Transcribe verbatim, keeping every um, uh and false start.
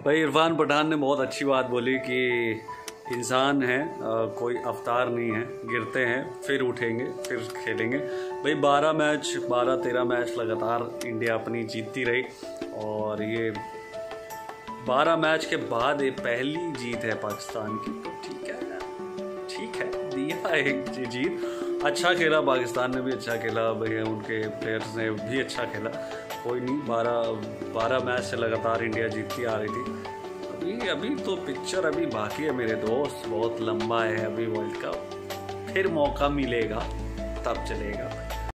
भाई इरफान पठान ने बहुत अच्छी बात बोली कि इंसान है, कोई अवतार नहीं है, गिरते हैं फिर उठेंगे फिर खेलेंगे। भाई बारह मैच बारह तेरह मैच लगातार इंडिया अपनी जीतती रही और ये बारह मैच के बाद ये पहली जीत है पाकिस्तान की। तो ठीक है ठीक है दिया एक जीत। अच्छा खेला पाकिस्तान ने भी, अच्छा खेला भैया, उनके प्लेयर्स ने भी अच्छा खेला। कोई नहीं, बारह बारह मैच से लगातार इंडिया जीतती आ रही थी। अभी अभी तो पिक्चर अभी बाकी है मेरे दोस्त, बहुत लंबा है अभी वर्ल्ड कप। फिर मौका मिलेगा तब चलेगा।